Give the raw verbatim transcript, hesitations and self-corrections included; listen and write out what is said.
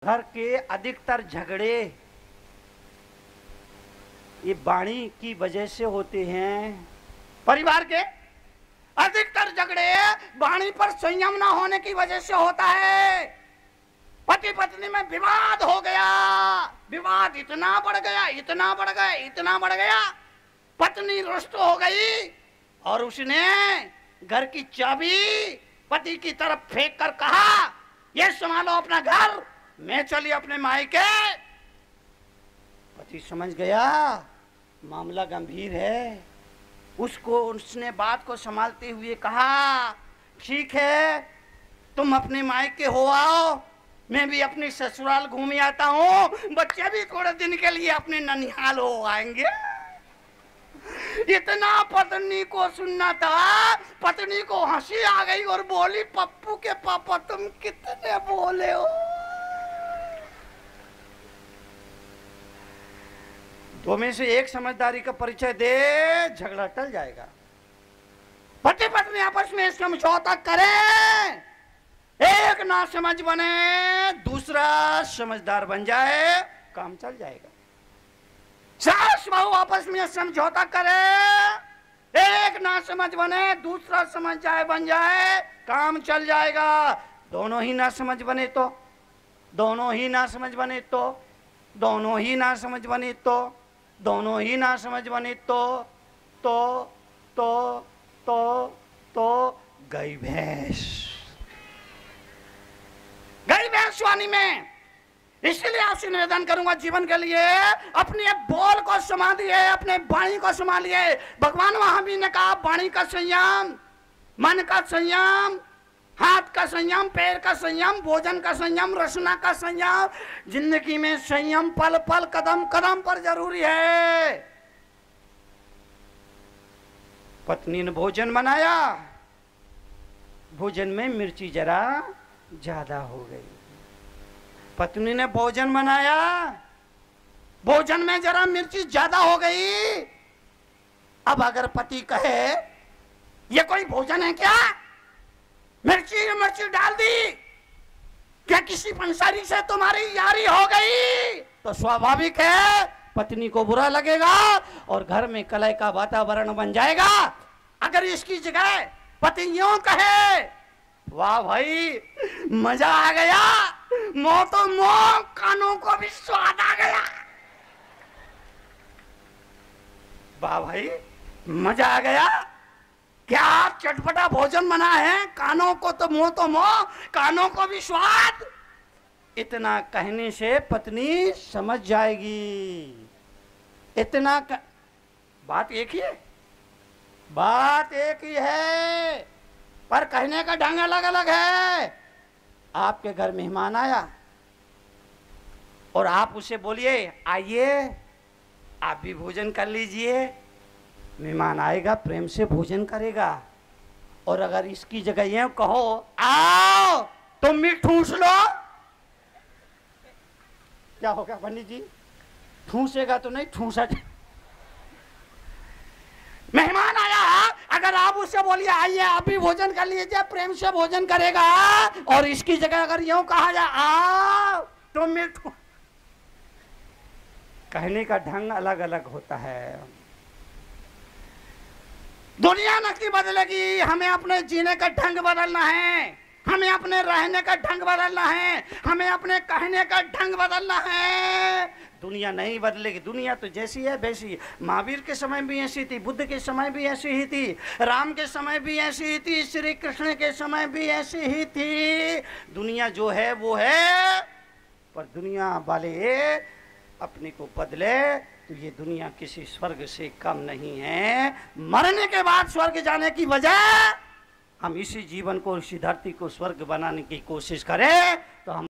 घर के अधिकतर झगड़े ये वाणी की वजह से होते हैं। परिवार के अधिकतर झगड़े वाणी पर संयम ना होने की वजह से होता है। पति पत्नी में विवाद हो गया, विवाद इतना बढ़ गया, इतना बढ़ गया, इतना बढ़ गया, पत्नी रुष्ट हो गई और उसने घर की चाबी पति की तरफ फेंक कर कहा, ये संभालो अपना घर, मैं चली अपने मायके। पति समझ गया मामला गंभीर है। उसको उसने बात को संभालते हुए कहा, ठीक है तुम अपने मायके हो आओ, मैं भी अपनी ससुराल घूम आता हूँ, बच्चे भी थोड़े दिन के लिए अपने ननिहाल हो आएंगे। इतना पत्नी को सुनना था, पत्नी को हंसी आ गई और बोली, पप्पू के पापा तुम कितने बोले हो। दो में से एक समझदारी का परिचय दे, झगड़ा टल जाएगा। पति पत्नी आपस में समझौता करें, एक ना समझ बने दूसरा समझदार बन जाए, काम चल जाएगा। सास बहू आपस में समझौता करे, एक ना समझ बने दूसरा समझ जाए बन जाए, काम चल जाएगा। दोनों ही ना समझ बने तो दोनों ही ना समझ बने तो दोनों ही ना समझ बने तो दोनों ही ना समझ बने तो तो तो तो तो गई भैंस गई भैंस वाणी में। इसलिए आपसे निवेदन करूंगा, जीवन के लिए अपने बोल को संभालिए, अपने वाणी को संभालिए। भगवान महावीर ने कहा, वाणी का संयम, मन का संयम, हाथ का संयम, पैर का संयम, भोजन का संयम, रसना का संयम। जिंदगी में संयम पल पल कदम कदम पर जरूरी है। पत्नी ने भोजन बनाया, भोजन में मिर्ची जरा ज्यादा हो गई। पत्नी ने भोजन बनाया, भोजन में जरा मिर्ची ज्यादा हो गई। अब अगर पति कहे ये कोई भोजन है क्या, मिर्ची मिर्ची डाल दी, क्या किसी पंसारी से तुम्हारी यारी हो गई, तो स्वाभाविक है पत्नी को बुरा लगेगा और घर में कलह का वातावरण बन जाएगा। अगर इसकी जगह पति यूं कहे, वाह भाई मजा आ गया, मोह तो मोह, कानों को भी स्वाद आ गया, वाह भाई मजा आ गया, क्या चटपटा भोजन बना है, कानों को तो मोह तो मोह, कानों को भी स्वाद। इतना कहने से पत्नी समझ जाएगी। इतना क... बात एक ही है, बात एक ही है, पर कहने का ढंग अलग अलग है। आपके घर मेहमान आया और आप उसे बोलिए, आइए आप भी भोजन कर लीजिए। मेहमान आएगा, प्रेम से भोजन करेगा। और अगर इसकी जगह ये कहो, आओ तुम भी ठूस लो, क्या होगा पंडित जी? ठूसेगा तो नहीं, ठूसा। मेहमान आया, अगर आप उससे बोलिए आइए आप भी भोजन कर लीजिए, प्रेम से भोजन करेगा। और इसकी जगह अगर यूं कहा जाए, आओ तुम भी, कहने का ढंग अलग अलग होता है। दुनिया नक्की बदलेगी, हमें अपने जीने का ढंग बदलना है, हमें अपने रहने का ढंग बदलना है, हमें अपने कहने का ढंग बदलना है। दुनिया नहीं बदलेगी, दुनिया तो जैसी है वैसी। महावीर के समय भी ऐसी थी, बुद्ध के समय भी ऐसी ही थी, राम के समय भी ऐसी ही थी, श्री कृष्ण के समय भी ऐसी ही थी। दुनिया जो है वो है, पर दुनिया वाले अपने को बदले तो ये दुनिया किसी स्वर्ग से कम नहीं है। मरने के बाद स्वर्ग जाने की वजह हम इसी जीवन को, इसी धरती को स्वर्ग बनाने की कोशिश करें तो हम